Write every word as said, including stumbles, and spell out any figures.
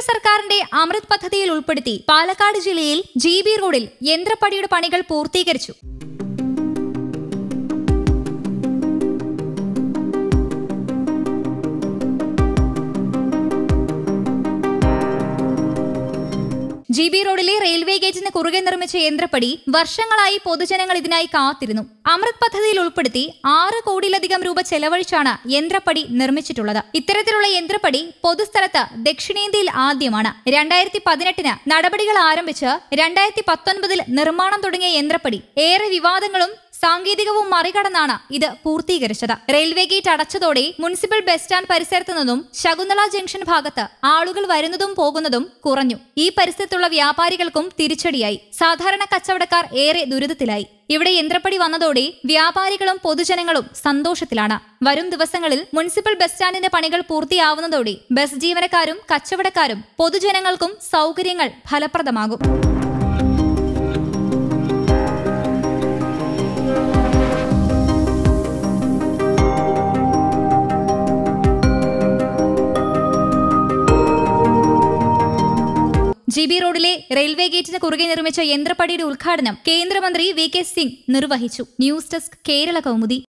സർക്കാരിന്റെ അമൃത് പദ്ധതിയിൽ ഉൾപ്പെടുത്തി പാലക്കാട് ജില്ലയിൽ ജി ബി റോഡിൽ യന്ത്രപ്പടിയുടെ പണികൾ പൂർത്തീകരിച്ചു. ജി ബി റോഡിലെ റെയിൽവേ ഗേറ്റിന് കുറുകെ നിർമ്മിച്ച യന്ത്രപ്പടി വർഷങ്ങളായി പൊതുജനങ്ങൾ ഇതിനായി കാത്തിരുന്നു. അമൃത് പദ്ധതിയിൽ ഉൾപ്പെടുത്തി ആറ് കോടിയിലധികം രൂപ ചെലവഴിച്ചാണ് യന്ത്രപ്പടി നിർമ്മിച്ചിട്ടുള്ളത്. ഇത്തരത്തിലുള്ള യന്ത്രപ്പടി പൊതുസ്ഥലത്ത് ദക്ഷിണേന്ത്യയിൽ ആദ്യമാണ്. രണ്ടായിരത്തി പതിനെട്ടിന് നടപടികൾ ആരംഭിച്ച് രണ്ടായിരത്തി പത്തൊൻപതിൽ നിർമ്മാണം തുടങ്ങിയ യന്ത്രപ്പടി ഏറെ വിവാദങ്ങളും സാങ്കേതികവും മറികടന്നാണ് ഇത് പൂർത്തീകരിച്ചത്. റെയിൽവേ ഗേറ്റ് അടച്ചതോടെ മുനിസിപ്പൽ ബസ് സ്റ്റാൻഡ് പരിസരത്തു നിന്നും ശകുന്തള ജംഗ്ഷൻ ഭാഗത്ത് ആളുകൾ വരുന്നതും പോകുന്നതും കുറഞ്ഞു. ഈ പരിസരത്തുള്ള വ്യാപാരികൾക്കും തിരിച്ചടിയായി. സാധാരണ കച്ചവടക്കാർ ഏറെ ദുരിതത്തിലായി. ഇവിടെ യന്ത്രപ്പടി വന്നതോടെ വ്യാപാരികളും പൊതുജനങ്ങളും സന്തോഷത്തിലാണ്. വരും ദിവസങ്ങളിൽ മുനിസിപ്പൽ ബസ് സ്റ്റാൻഡിന്റെ പണികൾ പൂർത്തിയാവുന്നതോടെ ബസ് ജീവനക്കാരും കച്ചവടക്കാരും പൊതുജനങ്ങൾക്കും സൗകര്യങ്ങൾ ഫലപ്രദമാകും. ജി ബി റോഡിലെ റെയിൽവേ ഗേറ്റിന് കുറുകെ നിർമ്മിച്ച യന്ത്രപ്പടിയുടെ ഉദ്ഘാടനം കേന്ദ്രമന്ത്രി വി കെ സിംഗ് നിർവഹിച്ചു. News desk Kerala Kaumudi.